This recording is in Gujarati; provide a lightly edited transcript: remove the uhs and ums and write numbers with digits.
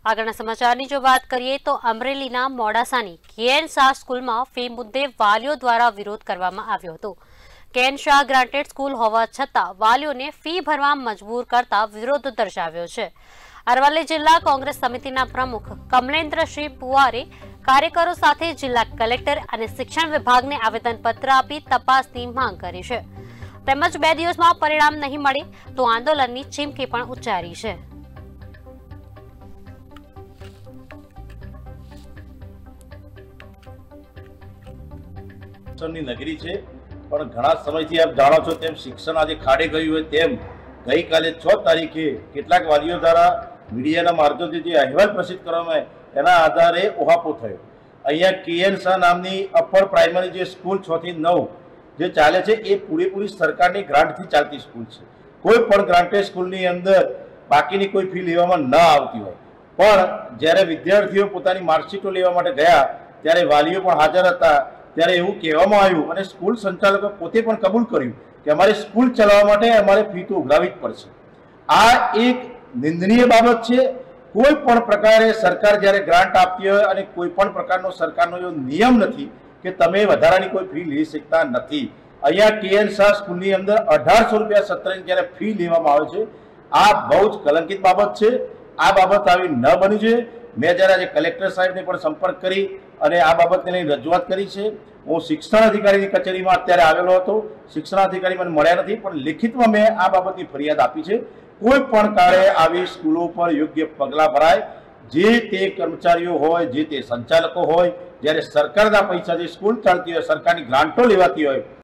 આગળના સમાચારની જો વાત કરીએ તો અમરેલીના મોડાસાની કેએન શાહ સ્કૂલમાં ફી મુદ્દે વાલીઓ દ્વારા વિરોધ કરવામાં આવ્યો હતો। કેએન શાહ ગ્રાન્ટેડ સ્કૂલ હોવા છતાં વાલીઓને ફી ભરવા મજબૂર કરતા વિરોધ દર્શાવ્યો છે। અરવલ્લી જિલ્લા કોંગ્રેસ સમિતિના પ્રમુખ કમલેન્દ્રસિંહ પુવારે કાર્યકરો સાથે જિલ્લા કલેક્ટર અને શિક્ષણ વિભાગને આવેદનપત્ર આપી તપાસની માંગ કરી છે। તેમજ 2 દિવસમાં પરિણામ નહીં મળે તો આંદોલનની ચીમકી પણ ઉચ્ચારી છે। શિક્ષણની નગરી છે, પણ ઘણા સમયથી આપ જાણો છો તેમ શિક્ષણ આજે ખાડે ગયું હોય તેમ ગઈકાલે 6 તારીખે કેટલાક વાલીઓ દ્વારા મીડિયાના મારફતે જે અહેવાલ પ્રસિદ્ધ કરવામાં એના આધારે ઓહાપો થયો। અહીંયા કેએન શાહ નામની અપર પ્રાઇમરી જે સ્કૂલ 6 થી 9 જે ચાલે છે એ પૂરેપૂરી સરકારની ગ્રાન્ટથી ચાલતી સ્કૂલ છે। કોઈ પણ ગ્રાન્ટેડ સ્કૂલની અંદર બાકીની કોઈ ફી લેવામાં ન આવતી હોય, પણ જ્યારે વિદ્યાર્થીઓ પોતાની માર્કશીટો લેવા માટે ગયા ત્યારે વાલીઓ પણ હાજર હતા। ત્યારે એવું કહેવામાં આવ્યું અને સ્કૂલ સંચાલકો પોતે પણ કબૂલ કર્યું કે અમારે સ્કૂલ ચલાવવા માટે અમારે ફી તો ઉઘરાવી જ પડશે। આ એક નિંદનીય બાબત છે। કોઈ પણ પ્રકારે સરકાર જ્યારે ગ્રાન્ટ આપતી હોય અને કોઈ પણ પ્રકારનો સરકારનો એવો નિયમ નથી કે તમે વધારાની કોઈ ફી લઈ શકતા નથી। અહીંયા કેએન શાહ સ્કૂલની અંદર 1800 રૂપિયા સત્રની જ્યારે ફી લેવામાં આવે છે, આ બહુ જ કલંકિત બાબત છે। આ બાબત આવી ન બની જોઈએ। મેં જ્યારે આજે કલેક્ટર સાહેબને પણ સંપર્ક કરી અને આ બાબતને લઈને રજૂઆત કરી છે। હું શિક્ષણ અધિકારીની કચેરીમાં અત્યારે આવેલો હતો, શિક્ષણ અધિકારી મને મળ્યા નથી, પણ લિખિતમાં મેં આ બાબતની ફરિયાદ આપી છે। કોઈ પણ કાળે આવી સ્કૂલો પર યોગ્ય પગલાં ભરાય। જે તે કર્મચારીઓ હોય, જે તે સંચાલકો હોય, જ્યારે સરકારના પૈસાથી સ્કૂલ ચાલતી હોય, સરકારની ગ્રાન્ટો લેવાતી હોય